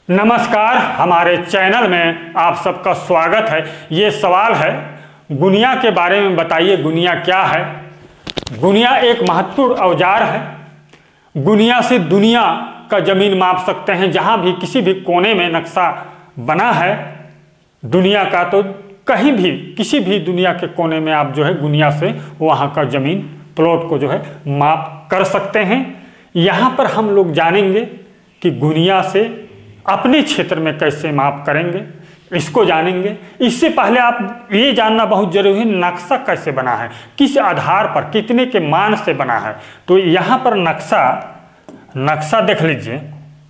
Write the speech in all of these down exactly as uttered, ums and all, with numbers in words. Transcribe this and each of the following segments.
नमस्कार, हमारे चैनल में आप सबका स्वागत है। ये सवाल है गुनिया के बारे में बताइए, गुनिया क्या है। गुनिया एक महत्वपूर्ण औजार है। गुनिया से दुनिया का ज़मीन माप सकते हैं। जहाँ भी किसी भी कोने में नक्शा बना है दुनिया का, तो कहीं भी किसी भी दुनिया के कोने में आप जो है गुनिया से वहाँ का ज़मीन प्लॉट को जो है माप कर सकते हैं। यहाँ पर हम लोग जानेंगे कि गुनिया से अपने क्षेत्र में कैसे माप करेंगे, इसको जानेंगे। इससे पहले आप ये जानना बहुत जरूरी है, नक्शा कैसे बना है, किस आधार पर, कितने के मान से बना है। तो यहाँ पर नक्शा नक्शा देख लीजिए,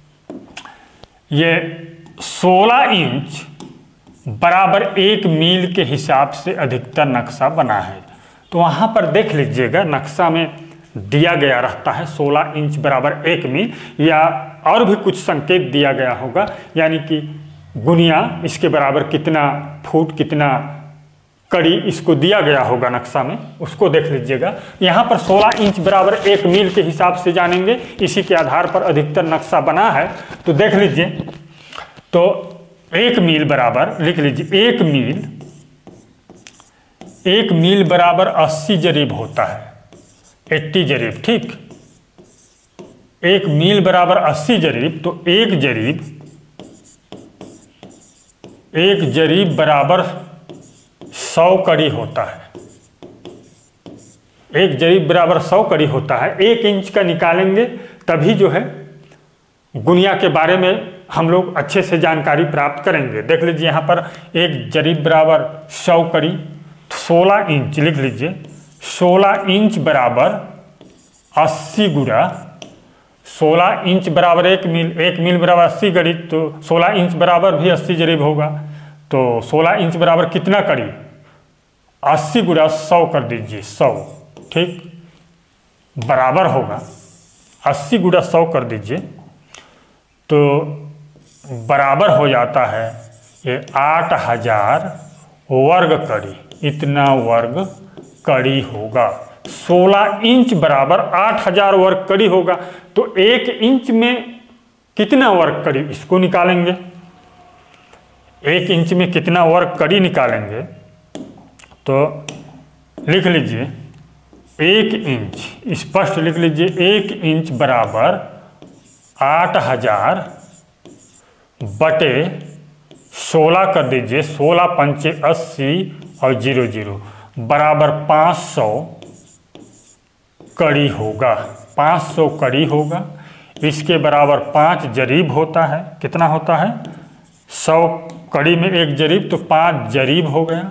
ये सोलह इंच बराबर एक मील के हिसाब से अधिकतर नक्शा बना है। तो वहाँ पर देख लीजिएगा, नक्शा में दिया गया रहता है सोलह इंच बराबर एक मील, या और भी कुछ संकेत दिया गया होगा, यानी कि गुनिया इसके बराबर कितना फुट, कितना कड़ी, इसको दिया गया होगा नक्शा में, उसको देख लीजिएगा। यहाँ पर सोलह इंच बराबर एक मील के हिसाब से जानेंगे, इसी के आधार पर अधिकतर नक्शा बना है। तो देख लीजिए, तो एक मील बराबर लिख लीजिए, एक मील एक मील बराबर अस्सी जरीब होता है, अस्सी जरीब, ठीक। एक मील बराबर अस्सी जरीब, तो एक जरीब एक जरीब बराबर सौ कड़ी होता है। एक जरीब बराबर सौ कड़ी होता है। एक इंच का निकालेंगे तभी जो है गुनिया के बारे में हम लोग अच्छे से जानकारी प्राप्त करेंगे। देख लीजिए, यहाँ पर एक जरीब बराबर सौ कड़ी, सोलह इंच लिख लीजिए। सोलह इंच बराबर अस्सी गुणा सोलह इंच बराबर एक मील, एक मील बराबर अस्सी कड़ी, तो सोलह इंच बराबर भी अस्सी जरीब होगा। तो सोलह इंच बराबर कितना कड़ी, अस्सी गुणा सौ कर दीजिए, सौ, ठीक, बराबर होगा अस्सी गुणा सौ कर दीजिए, तो बराबर हो जाता है ये आठ हजार वर्ग कड़ी, इतना वर्ग कड़ी होगा। सोलह इंच बराबर आठ हजार वर्ग कड़ी होगा। तो एक इंच में कितना वर्ग कड़ी, इसको निकालेंगे। एक इंच में कितना वर्ग कड़ी निकालेंगे, तो लिख लीजिए एक इंच, स्पष्ट लिख लीजिए, एक इंच बराबर आठ हजार बटे सोलह कर दीजिए, सोलह पंचे अस्सी और जीरो जीरो बराबर पाँच सौ कड़ी होगा। पाँच सौ कड़ी होगा। इसके बराबर पाँच जरीब होता है। कितना होता है? सौ कड़ी में एक जरीब, तो पाँच जरीब हो गया।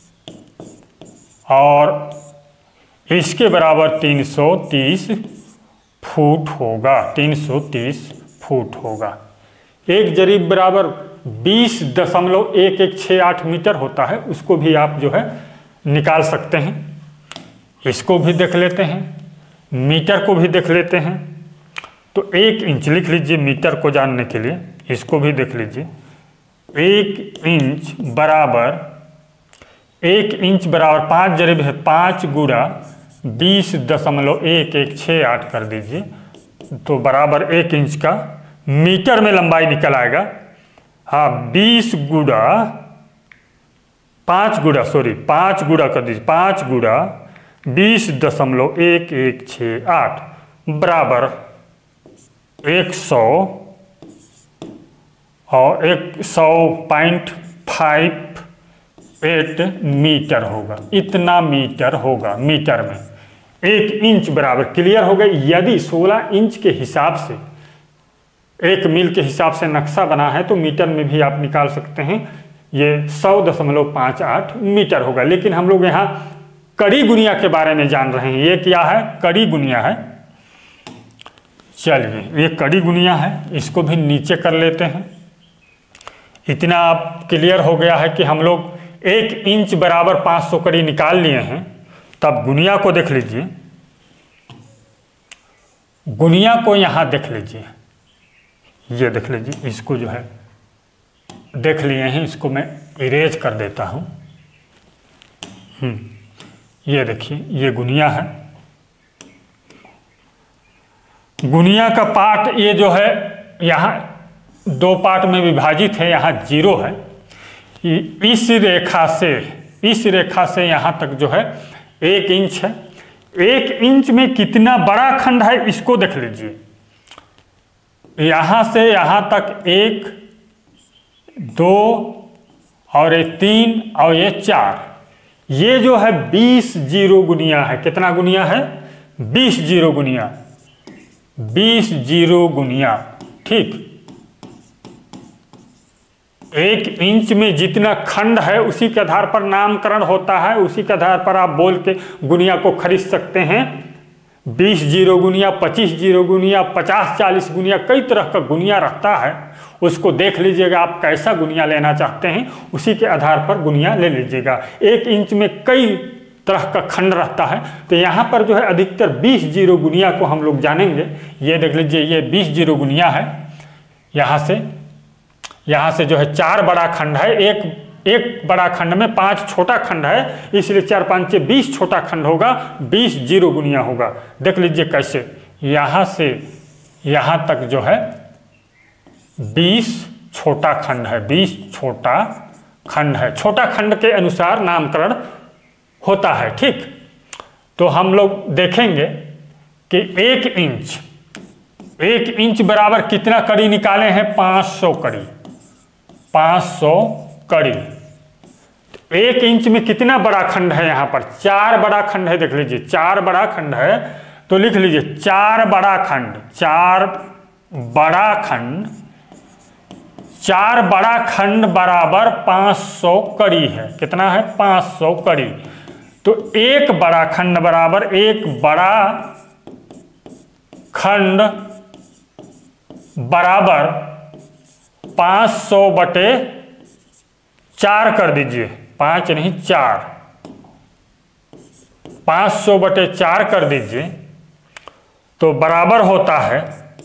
और इसके बराबर तीन सौ तीस फुट होगा। तीन सौ तीस फुट होगा। एक जरीब बराबर बीस दशमलव एक एक छः आठ मीटर होता है। उसको भी आप जो है निकाल सकते हैं। इसको भी देख लेते हैं, मीटर को भी देख लेते हैं। तो एक इंच लिख लीजिए मीटर को जानने के लिए, इसको भी देख लीजिए। एक इंच बराबर एक इंच बराबर पाँच जरीब है, पाँच गुणा बीस दशमलव एक एक छः आठ कर दीजिए, तो बराबर एक इंच का मीटर में लंबाई निकल आएगा। हाँ, बीस गुणा पाँच गुणा सॉरी पाँच गुणा कर दीजिए, पाँच गुणा बीस दशमलव एक एक छः आठ बराबर एक सौ और एक सौ पॉइंट फाइव एट मीटर होगा। इतना मीटर होगा। मीटर में एक इंच बराबर, क्लियर हो गया। यदि सोलह इंच के हिसाब से एक मील के हिसाब से नक्शा बना है, तो मीटर में भी आप निकाल सकते हैं। ये सौ दशमलव पाँच आठ मीटर होगा। लेकिन हम लोग यहाँ कड़ी गुनिया के बारे में जान रहे हैं। ये क्या है? कड़ी गुनिया है। चलिए, ये कड़ी गुनिया है, इसको भी नीचे कर लेते हैं। इतना आप क्लियर हो गया है कि हम लोग एक इंच बराबर पाँच सौ कड़ी निकाल लिए हैं। तब गुनिया को देख लीजिए। गुनिया को यहाँ देख लीजिए, ये देख लीजिए। इसको जो है देख लिए हैं, इसको मैं इरेज कर देता हूँ। हम्म ये देखिए, ये गुनिया है। गुनिया का पार्ट ये जो है यहाँ दो पार्ट में विभाजित है, यहाँ जीरो है। इस रेखा से इस रेखा से यहाँ तक जो है एक इंच है। एक इंच में कितना बड़ा खंड है इसको देख लीजिए। यहाँ से यहाँ तक एक, दो और ये तीन और ये चार, ये जो है बीस जीरो गुनिया है। कितना गुनिया है? बीस जीरो गुनिया बीस जीरो गुनिया ठीक। एक इंच में जितना खंड है उसी के आधार पर नामकरण होता है, उसी के आधार पर आप बोल के गुनिया को खरीद सकते हैं। बीस जीरो गुनिया, पच्चीस जीरो गुनिया, पचास चालीस गुनिया, कई तरह का गुनिया रहता है। उसको देख लीजिएगा आप कैसा गुनिया लेना चाहते हैं, उसी के आधार पर गुनिया ले लीजिएगा। एक इंच में कई तरह का खंड रहता है, तो यहाँ पर जो है अधिकतर बीस जीरो गुनिया को हम लोग जानेंगे। ये देख लीजिए, ये बीस जीरो गुनिया है। यहाँ से यहाँ से जो है चार बड़ा खंड है, एक एक बड़ा खंड में पांच छोटा खंड है, इसलिए चार पाँच बीस छोटा खंड होगा, बीस जीरो गुनिया होगा। देख लीजिए कैसे, यहाँ से यहाँ तक जो है बीस छोटा खंड है, बीस छोटा खंड है। छोटा खंड के अनुसार नामकरण होता है ठीक। तो हम लोग देखेंगे कि एक इंच एक इंच बराबर कितना कड़ी निकाले हैं? पाँच सौ कड़ी पाँच सौ कड़ी। एक इंच में कितना बड़ा खंड है? यहाँ पर चार बड़ा खंड है। देख लीजिए, चार बड़ा खंड है, तो लिख लीजिए चार बड़ा खंड चार बड़ा खंड चार बड़ा खंड बराबर पाँच सौ कड़ी है। कितना है? पाँच सौ कड़ी। तो एक बड़ा खंड बराबर एक बड़ा खंड बराबर पाँच सौ बटे चार कर दीजिए। पाँच नहीं चार, पाँच सौ बटे चार कर दीजिए, तो बराबर होता है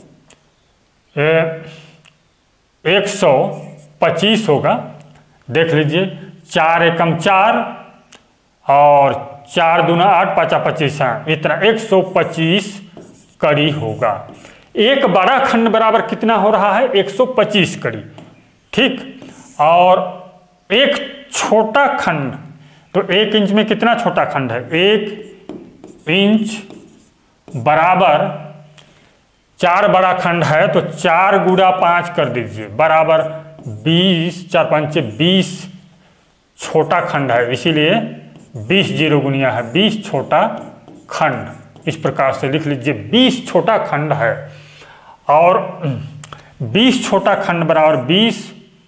एक सौ पच्चीस होगा। देख लीजिए, चार एकम चार और चार दूना आठ, पाँचा पच्चीस, हाँ इतना एक सौ पच्चीस कड़ी होगा। एक बड़ा खंड बराबर कितना हो रहा है? एक सौ पच्चीस कड़ी ठीक। और एक छोटा खंड, तो एक इंच में कितना छोटा खंड है? एक इंच बराबर चार बड़ा खंड है, तो चार गुणा पाँच कर दीजिए, बराबर बीस, चार पाँच बीस छोटा खंड है, इसीलिए बीस जीरो गुनिया है, बीस छोटा खंड। इस प्रकार से लिख लीजिए, बीस छोटा खंड है। और बीस छोटा खंड बराबर बीस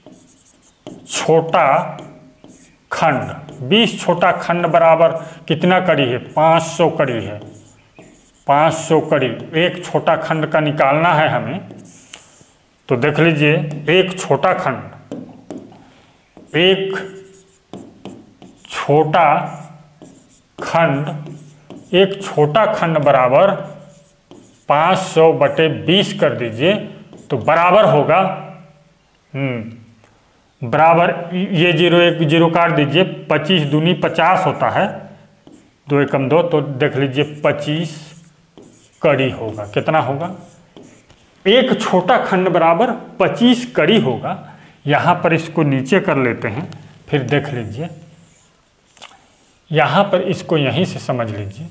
छोटा खंड, बीस छोटा खंड बराबर कितना कड़ी है? पाँच सौ कड़ी है। पाँच सौ कड़ी, एक छोटा खंड का निकालना है हमें, तो देख लीजिए एक छोटा खंड, एक छोटा खंड एक छोटा खंड बराबर पाँच सौ बटे बीस कर दीजिए, तो बराबर होगा हम्म बराबर, ये जीरो एक जीरो काट दीजिए, पच्चीस दूनी पचास होता है, दो एकम दो, तो देख लीजिए पच्चीस कड़ी होगा। कितना होगा? एक छोटा खंड बराबर पच्चीस कड़ी होगा। यहाँ पर इसको नीचे कर लेते हैं, फिर देख लीजिए, यहाँ पर इसको यहीं से समझ लीजिए।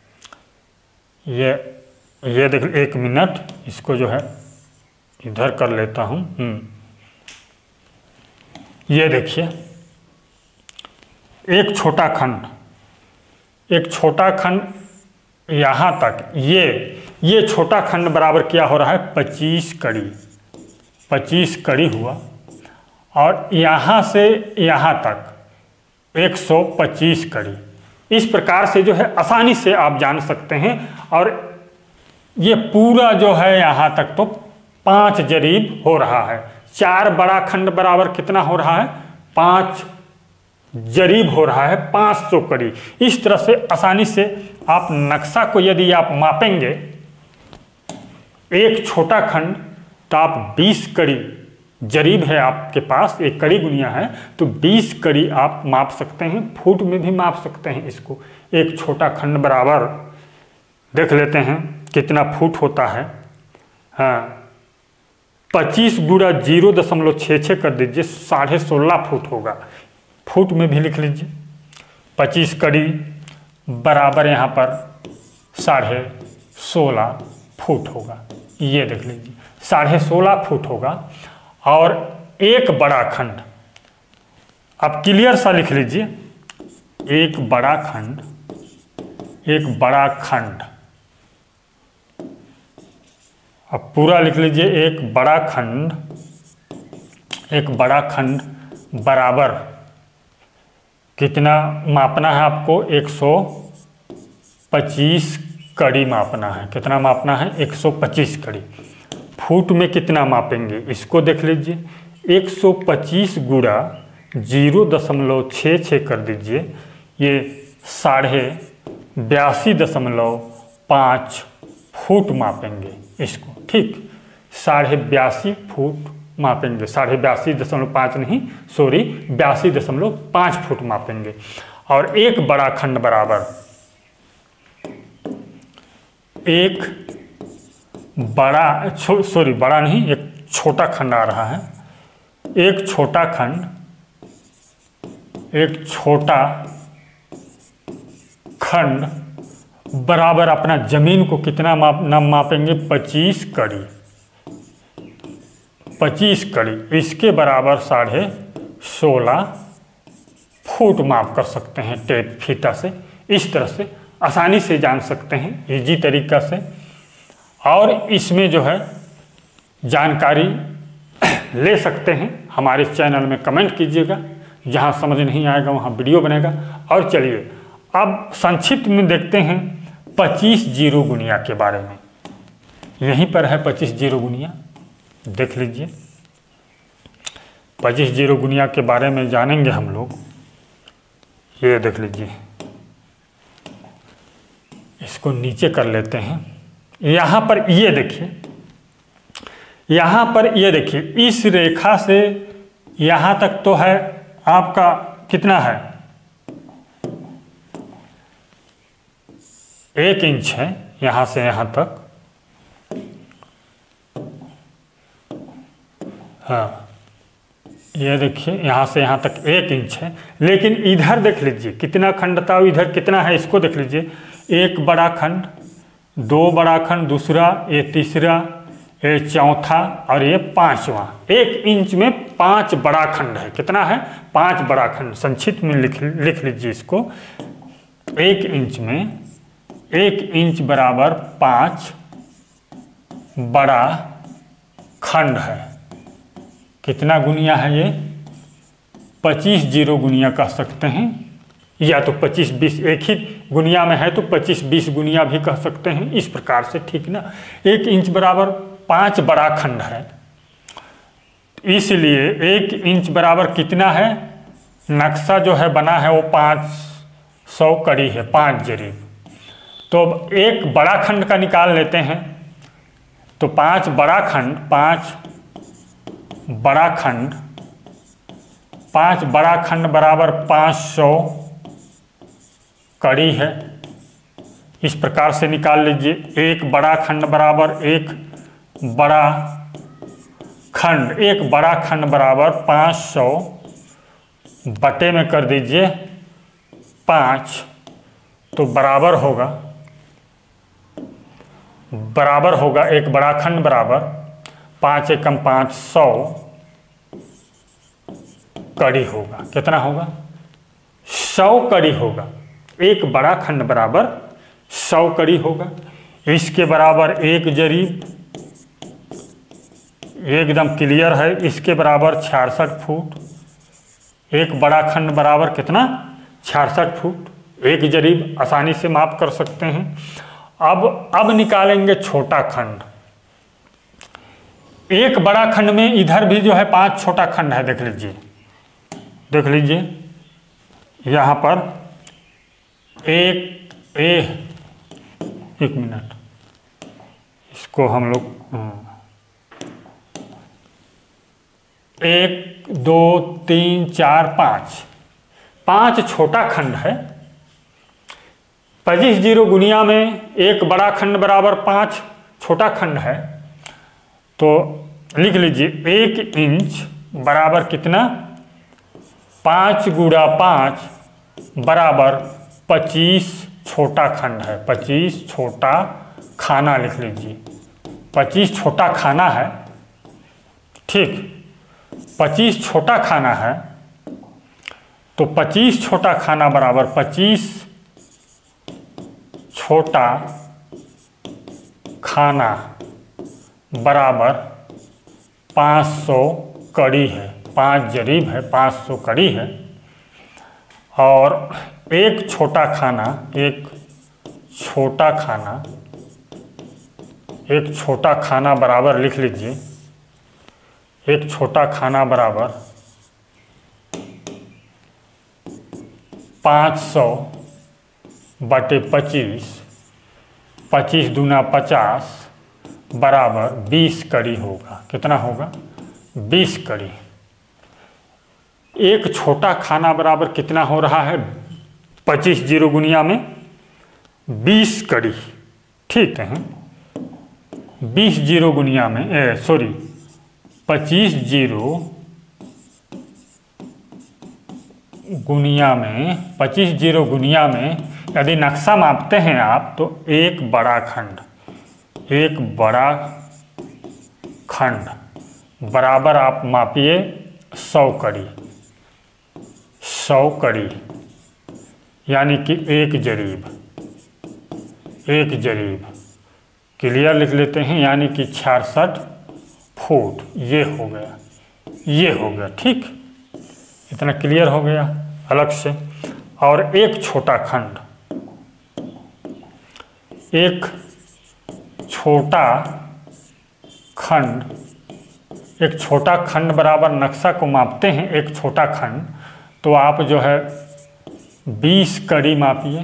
ये ये देख, एक मिनट इसको जो है इधर कर लेता हूँ। हम्म ये देखिए, एक छोटा खंड एक छोटा खंड यहाँ तक, ये ये छोटा खंड बराबर क्या हो रहा है? पच्चीस कड़ी पच्चीस कड़ी हुआ। और यहाँ से यहाँ तक एक सौ पच्चीस कड़ी। इस प्रकार से जो है आसानी से आप जान सकते हैं। और ये पूरा जो है यहाँ तक तो पाँच जरीब हो रहा है। चार बड़ा खंड बराबर कितना हो रहा है? पाँच जरीब हो रहा है, पाँच सौ कड़ी। इस तरह से आसानी से आप नक्शा को यदि आप मापेंगे, एक छोटा खंड, तो आप बीस कड़ी जरीब है आपके पास, एक कड़ी गुनिया है, तो बीस कड़ी आप माप सकते हैं। फुट में भी माप सकते हैं इसको। एक छोटा खंड बराबर देख लेते हैं कितना फुट होता है। हाँ, पच्चीस गुड़ा जीरो दशमलव छः छः कर दीजिए, साढ़े सोलह फुट होगा। फुट में भी लिख लीजिए। पच्चीस कड़ी बराबर यहाँ पर साढ़े सोलह फुट होगा। ये देख लीजिए साढ़े सोलह फुट होगा। और एक बड़ा खंड, अब क्लियर सा लिख लीजिए, एक बड़ा खंड, एक बड़ा खंड, अब पूरा लिख लीजिए, एक बड़ा खंड, एक बड़ा खंड बराबर कितना मापना है आपको, एक सौ पच्चीस कड़ी मापना है। कितना मापना है, एक सौ पच्चीस कड़ी। फुट में कितना मापेंगे इसको देख लीजिए, एक सौ पच्चीस गुड़ा जीरो दशमलव छः छः कर दीजिए, ये साढ़े बयासी दशमलव पाँच फुट मापेंगे इसको। ठीक, साढ़े बयासी फुट मापेंगे, साढ़े बयासी दशमलव पाँच नहीं सॉरी बयासी दशमलव पाँच फुट मापेंगे। और एक बड़ा खंड बराबर, एक बड़ा सॉरी बड़ा नहीं एक छोटा खंड आ रहा है, एक छोटा खंड, एक छोटा खंड बराबर अपना जमीन को कितना माप ना मापेंगे, पच्चीस कड़ी, पच्चीस कड़ी, इसके बराबर साढ़े सोलह फुट माप कर सकते हैं टेप फीता से। इस तरह से आसानी से जान सकते हैं, इजी तरीका से। और इसमें जो है जानकारी ले सकते हैं, हमारे चैनल में कमेंट कीजिएगा, जहां समझ नहीं आएगा वहां वीडियो बनेगा। और चलिए अब संक्षिप्त में देखते हैं पच्चीस जीरो गुनिया के बारे में। यहीं पर है पच्चीस जीरो गुनिया, देख लीजिए। पच्चीस जीरो गुनिया के बारे में जानेंगे हम लोग। ये देख लीजिए, इसको नीचे कर लेते हैं। यहाँ पर ये देखिए, यहाँ पर ये देखिए, इस रेखा से यहाँ तक तो है आपका कितना है, एक इंच है यहाँ से यहाँ तक। हाँ, ये देखिए यहाँ से यहाँ तक एक इंच है। लेकिन इधर देख लीजिए कितना खंड था, इधर कितना है इसको देख लीजिए। एक बड़ा खंड, दो बड़ा खंड, दूसरा, ये तीसरा, ये चौथा और ये पांचवा। एक इंच में पांच बड़ा खंड है। कितना है, पांच बड़ा खंड। संक्षिप्त में लिख लिख लीजिए इसको। एक इंच में, एक इंच बराबर पांच बड़ा खंड है। कितना गुनिया है ये, पच्चीस जीरो गुनिया कह सकते हैं, या तो पच्चीस बीस, एक ही गुनिया में है तो पच्चीस बीस गुनिया भी कह सकते हैं, इस प्रकार से। ठीक ना, एक इंच बराबर पांच बड़ा खंड है, इसलिए एक इंच बराबर कितना है, नक्शा जो है बना है वो पाँच सौ कड़ी है, पाँच जरीब। तो अब एक बड़ा खंड का निकाल लेते हैं। तो पांच बड़ा खंड, पांच बड़ा खंड, पांच बड़ा खंड बराबर पाँच सौ कड़ी है। इस प्रकार से निकाल लीजिए। एक बड़ा खंड बराबर, एक बड़ा खंड, एक बड़ा खंड बराबर पाँच सौ बटे में कर दीजिए पाँच, तो बराबर होगा, बराबर होगा एक बड़ा खंड बराबर पाँच एकम पाँच सौ कड़ी होगा। कितना होगा, सौ कड़ी होगा। एक बड़ा खंड बराबर सौ कड़ी होगा। इसके बराबर एक जरीब, एकदम क्लियर है, इसके बराबर छियासठ फुट। एक बड़ा खंड बराबर कितना, छियासठ फुट। एक जरीब आसानी से माप कर सकते हैं। अब अब निकालेंगे छोटा खंड। एक बड़ा खंड में इधर भी जो है पांच छोटा खंड है, देख लीजिए, देख लीजिए यहाँ पर एक ए एक मिनट, इसको हम लोग एक दो तीन चार पाँच, पांच छोटा खंड है। पच्चीस जीरो गुनिया में एक बड़ा खंड बराबर पांच छोटा खंड है। तो लिख लीजिए एक इंच बराबर कितना, पाँच गुणा पाँच बराबर पच्चीस छोटा खंड है। पच्चीस छोटा खाना लिख लीजिए, पच्चीस छोटा खाना है, ठीक। पच्चीस छोटा खाना है तो पच्चीस छोटा खाना बराबर पच्चीस छोटा खाना बराबर पाँच सौ कड़ी है। पाँच जरीब है, पाँच सौ कड़ी है। और एक छोटा खाना, एक छोटा खाना, एक छोटा खाना बराबर लिख लीजिए, एक छोटा खाना बराबर पाँच सौ बटे पच्चीस, पच्चीस दूना पचास बराबर बीस कड़ी होगा। कितना होगा, बीस कड़ी। एक छोटा खाना बराबर कितना हो रहा है, पच्चीस जीरो गुनिया में बीस कड़ी, ठीक है। बीस जीरो गुनिया में सॉरी पच्चीस जीरो गुनिया में पच्चीस जीरो गुनिया में यदि नक्शा मापते हैं आप तो एक बड़ा खंड, एक बड़ा खंड बराबर आप मापिए सौ कड़ी, सौ कड़ी यानी कि एक जरीब, एक जरीब क्लियर लिख लेते हैं, यानी कि छियासठ फुट। ये हो गया, ये हो गया, ठीक। इतना क्लियर हो गया अलग से। और एक छोटा खंड, एक छोटा खंड, एक छोटा खंड बराबर नक्शा को मापते हैं एक छोटा खंड, तो आप जो है बीस कड़ी मापिए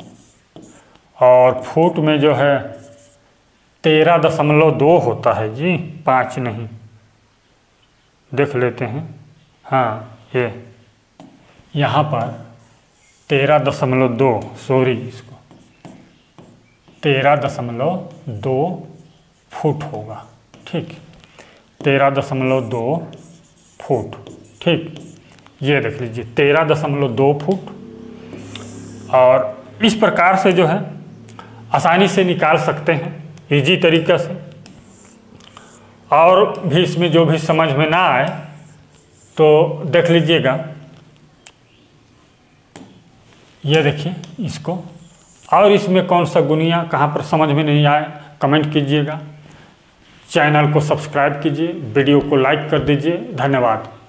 और फुट में जो है तेरह दशमलव दो होता है जी, पाँच नहीं। देख लेते हैं, हाँ ये यहाँ पर तेरह दशमलव दो, सॉरी इसको तेरह दशमलव दो फुट होगा, ठीक। तेरह दशमलव दो फुट, ठीक। ये देख लीजिए तेरह दशमलव दो फुट। और इस प्रकार से जो है आसानी से निकाल सकते हैं, इजी तरीका से। और भी इसमें जो भी समझ में ना आए तो देख लीजिएगा, ये देखिए इसको। और इसमें कौन सा गुनिया कहाँ पर समझ में नहीं आए कमेंट कीजिएगा। चैनल को सब्सक्राइब कीजिए, वीडियो को लाइक कर दीजिए। धन्यवाद।